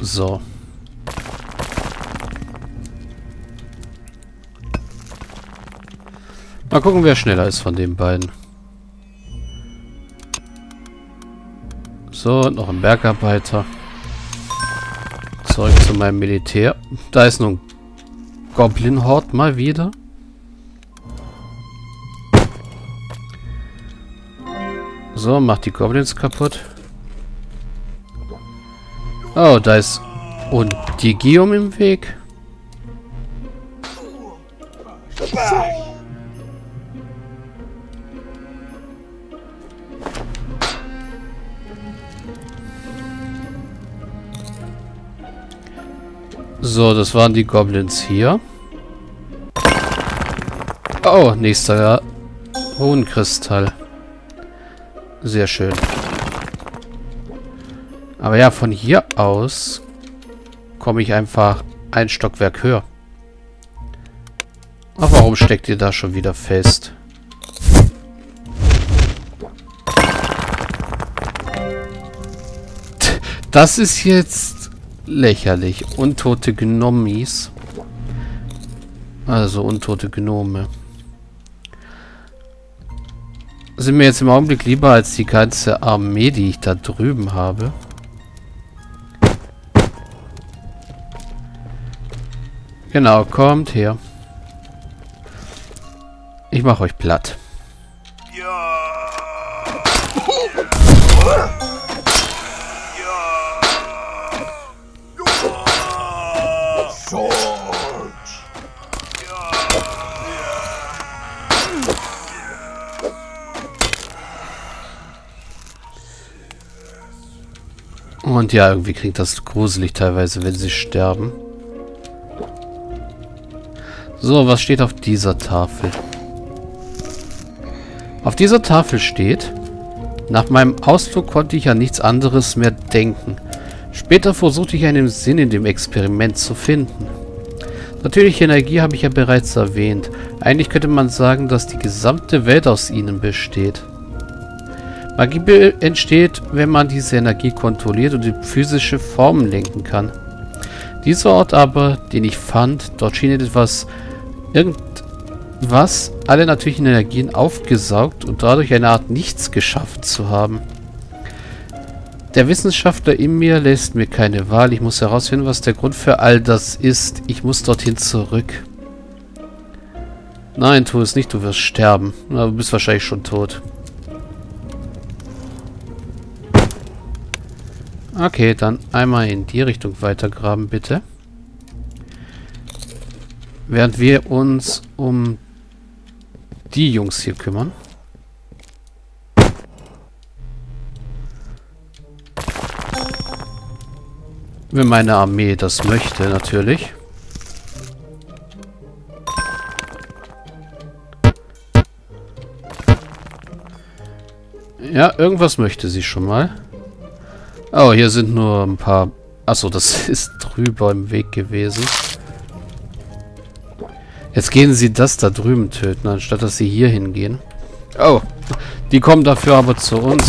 So. Mal gucken, wer schneller ist von den beiden. So, noch ein Bergarbeiter. Zurück zu meinem Militär. Da ist nun Goblin-Horde mal wieder. So, macht die Goblins kaputt. Oh, da ist und die Guillaume im Weg. So, das waren die Goblins hier. Oh, nächster Runenkristall. Sehr schön. Aber ja, von hier aus komme ich einfach ein Stockwerk höher. Ach, warum steckt ihr da schon wieder fest? Das ist jetzt lächerlich. Untote Gnomis. Also untote Gnome. Sind mir jetzt im Augenblick lieber als die ganze Armee, die ich da drüben habe. Genau, kommt her. Ich mache euch platt. Und ja, irgendwie klingt das gruselig teilweise, wenn sie sterben. So, was steht auf dieser Tafel? Auf dieser Tafel steht: Nach meinem Ausflug konnte ich an nichts anderes mehr denken. Später versuchte ich einen Sinn in dem Experiment zu finden. Natürliche Energie habe ich ja bereits erwähnt. Eigentlich könnte man sagen, dass die gesamte Welt aus ihnen besteht. Magie entsteht, wenn man diese Energie kontrolliert und in physische Formen lenken kann. Dieser Ort aber, den ich fand, dort schien irgendwas alle natürlichen Energien aufgesaugt und dadurch eine Art Nichts geschaffen zu haben. Der Wissenschaftler in mir lässt mir keine Wahl. Ich muss herausfinden, was der Grund für all das ist. Ich muss dorthin zurück. Nein, tu es nicht, du wirst sterben. Na, du bist wahrscheinlich schon tot. Okay, dann einmal in die Richtung weitergraben, bitte. Während wir uns um die Jungs hier kümmern. Wenn meine Armee das möchte, natürlich. Ja, irgendwas möchte sie schon mal. Oh, hier sind nur ein paar... Achso, das ist drüber im Weg gewesen. Jetzt gehen sie das da drüben töten, anstatt dass sie hier hingehen. Oh, die kommen dafür aber zu uns.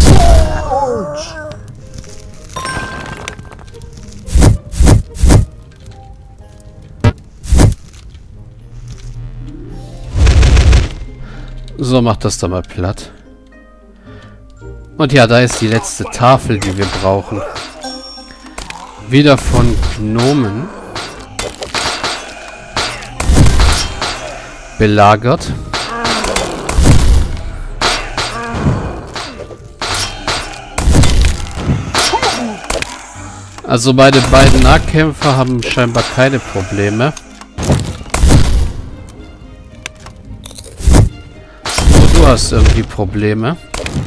So, macht das da mal platt. Und ja, da ist die letzte Tafel, die wir brauchen. Wieder von Gnomen. Belagert. Also meine beiden Nahkämpfer haben scheinbar keine Probleme. Oh, du hast irgendwie Probleme.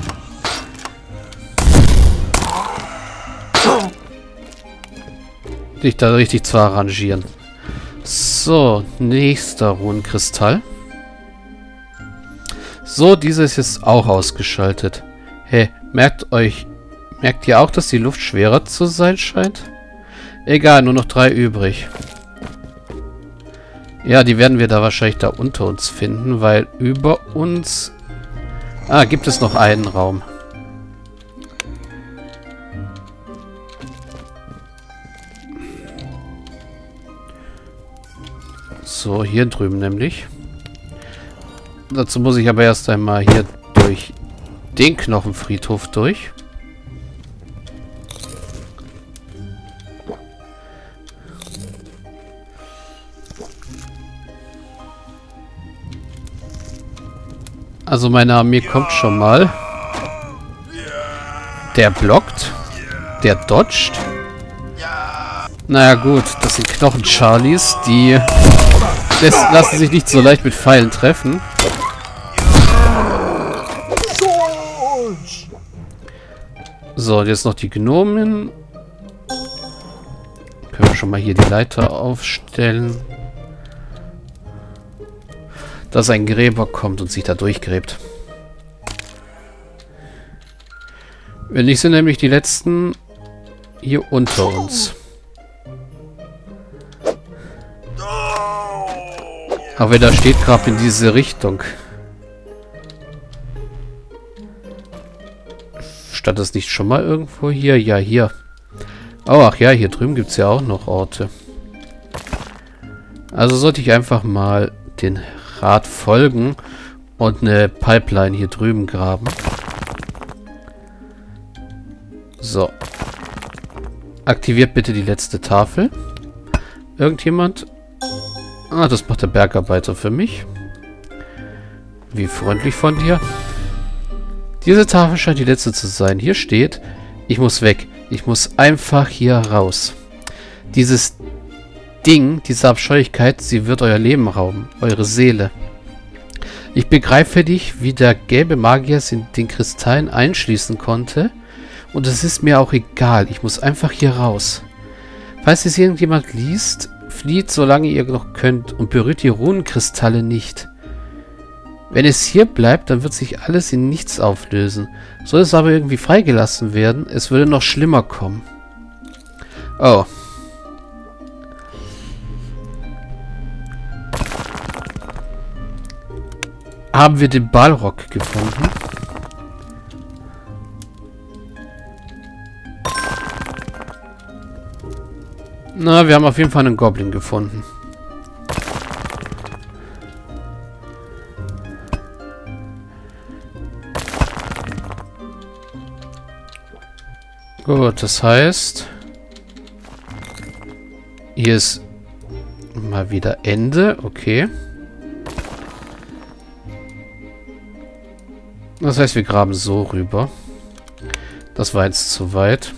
Dich da richtig zu arrangieren. So, nächster Runenkristall. So, dieser ist jetzt auch ausgeschaltet. Hey, merkt ihr auch, dass die Luft schwerer zu sein scheint? Egal, nur noch 3 übrig. Ja, die werden wir da wahrscheinlich da unter uns finden, weil über uns... Ah, gibt es noch einen Raum. So, hier drüben nämlich. Dazu muss ich aber erst einmal hier durch den Knochenfriedhof durch. Also meine Armee kommt schon mal. Der blockt. Der dodgt. Naja gut, das sind Knochen-Charlies, die lassen sich nicht so leicht mit Pfeilen treffen. So, und jetzt noch die Gnomen. Können wir schon mal hier die Leiter aufstellen. Dass ein Gräber kommt und sich da durchgräbt. Wenn nicht, sind nämlich die letzten hier unter uns. Aber da steht gerade in diese Richtung. Stand das nicht schon mal irgendwo hier? Ja, hier. Oh, ach ja, hier drüben gibt es ja auch noch Orte. Also sollte ich einfach mal den Rat folgen und eine Pipeline hier drüben graben. So. Aktiviert bitte die letzte Tafel. Irgendjemand? Ah, das macht der Bergarbeiter für mich. Wie freundlich von dir. Diese Tafel scheint die letzte zu sein. Hier steht, ich muss weg. Ich muss einfach hier raus. Dieses Ding, diese Abscheulichkeit, sie wird euer Leben rauben. Eure Seele. Ich begreife nicht, wie der gelbe Magier es in den Kristallen einschließen konnte. Und es ist mir auch egal. Ich muss einfach hier raus. Falls es irgendjemand liest, flieht, solange ihr noch könnt und berührt die Runenkristalle nicht. Wenn es hier bleibt, dann wird sich alles in nichts auflösen. Soll es aber irgendwie freigelassen werden, es würde noch schlimmer kommen. Oh. Haben wir den Balrog gefunden? Na, wir haben auf jeden Fall einen Goblin gefunden. Gut, das heißt, hier ist mal wieder Ende. Okay. Das heißt, wir graben so rüber. Das war jetzt zu weit.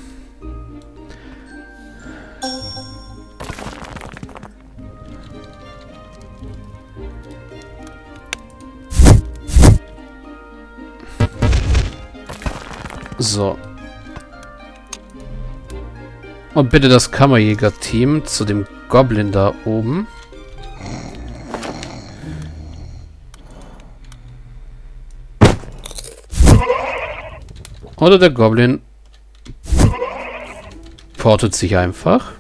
So. Und bitte das Kammerjäger-Team zu dem Goblin da oben. Oder der Goblin portet sich einfach.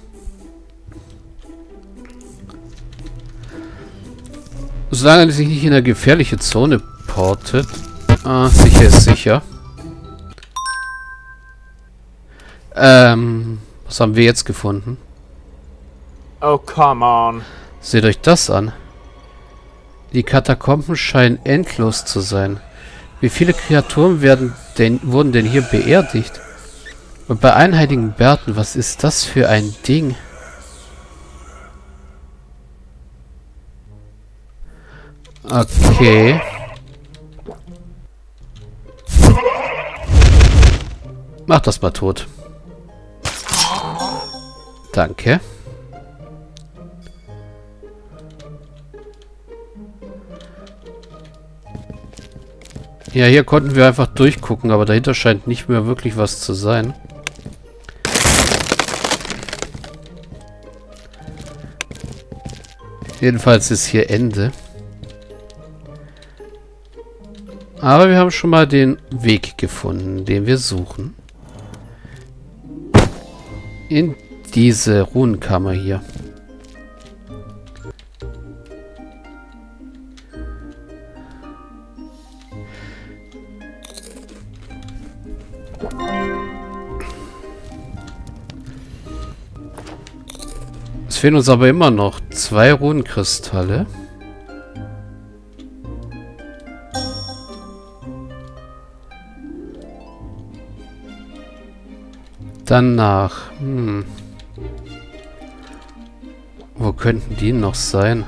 Solange er sich nicht in eine gefährliche Zone portet. Ah, sicher ist sicher. Was haben wir jetzt gefunden? Oh, come on. Seht euch das an. Die Katakomben scheinen endlos zu sein. Wie viele Kreaturen wurden denn hier beerdigt? Und bei einheiligen Bärten, was ist das für ein Ding? Okay. Mach das mal tot. Danke. Ja, hier konnten wir einfach durchgucken, aber dahinter scheint nicht mehr wirklich was zu sein. Jedenfalls ist hier Ende. Aber wir haben schon mal den Weg gefunden, den wir suchen. In diese Runenkammer hier. fehlen uns aber immer noch 2 Runenkristalle. Danach. Wo könnten die noch sein?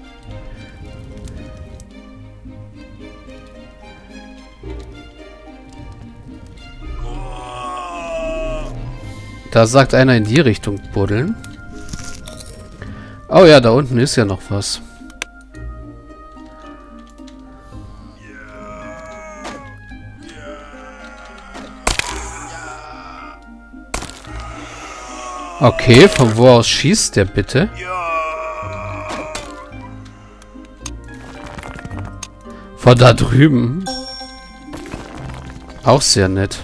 Da sagt einer in die Richtung buddeln. Oh ja, da unten ist ja noch was. Okay, von wo aus schießt der bitte? Von da drüben. Auch sehr nett.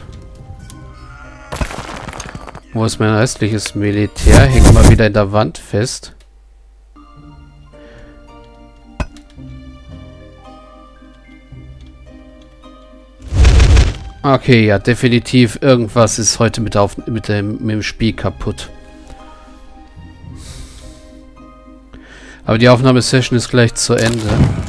Wo ist mein restliches Militär? Hängt mal wieder in der Wand fest. Okay, ja, definitiv. Irgendwas ist heute mit dem Spiel kaputt. Aber die Aufnahmesession ist gleich zu Ende.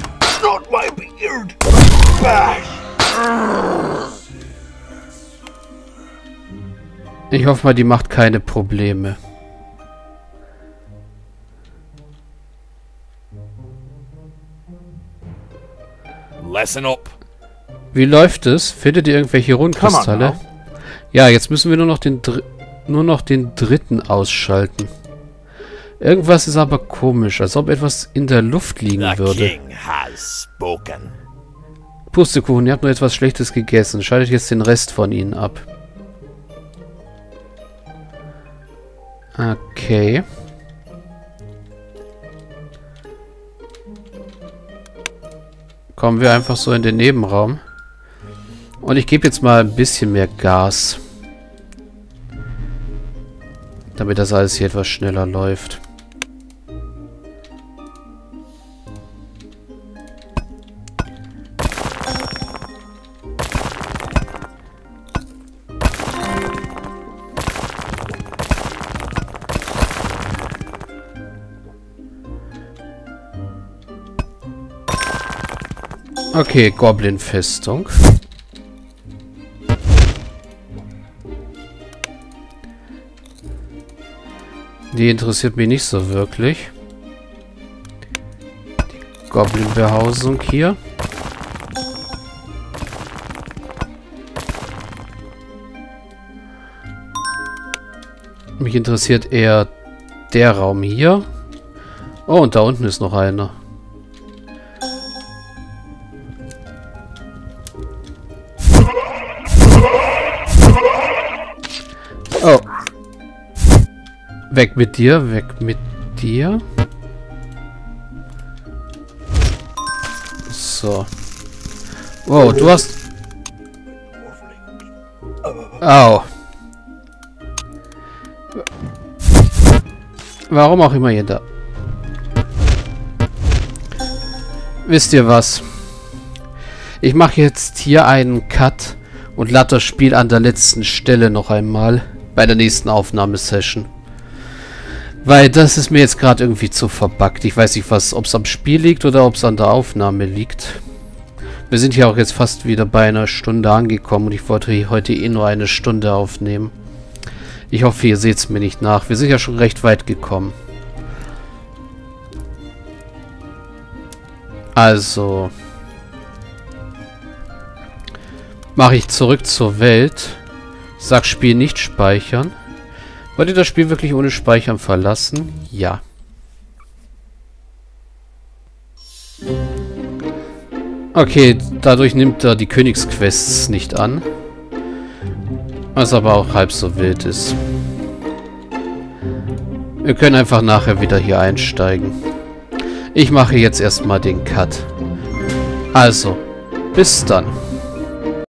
Ich hoffe mal, die macht keine Probleme. Lesson up. Wie läuft es? Findet ihr irgendwelche Runenkristalle? Ja, jetzt müssen wir nur noch den dritten ausschalten. Irgendwas ist aber komisch, als ob etwas in der Luft liegen würde. Pustekuchen, ihr habt nur etwas Schlechtes gegessen. Schaltet jetzt den Rest von ihnen ab. Okay. Kommen wir einfach so in den Nebenraum. Und ich gebe jetzt mal ein bisschen mehr Gas. Damit das alles hier etwas schneller läuft. Okay, Goblin-Festung. Die interessiert mich nicht so wirklich. Die Goblin-Behausung hier. Mich interessiert eher der Raum hier. Oh, und da unten ist noch einer. Oh. Weg mit dir, weg mit dir. So. Wow, du hast... Au. Warum auch immer jeder. Wisst ihr was? Ich mache jetzt hier einen Cut und lade das Spiel an der letzten Stelle noch einmal. Bei der nächsten Aufnahmesession. Weil das ist mir jetzt gerade irgendwie zu verbuggt. Ich weiß nicht, ob es am Spiel liegt oder ob es an der Aufnahme liegt. Wir sind hier auch jetzt fast wieder bei einer Stunde angekommen und ich wollte heute eh nur eine Stunde aufnehmen. Ich hoffe, ihr seht es mir nicht nach. Wir sind ja schon recht weit gekommen. Also mache ich zurück zur Welt. Sag Spiel nicht speichern. Wollt ihr das Spiel wirklich ohne Speichern verlassen? Ja. Okay, dadurch nimmt er die Königsquests nicht an. Was aber auch halb so wild ist. Wir können einfach nachher wieder hier einsteigen. Ich mache jetzt erstmal den Cut. Also, bis dann.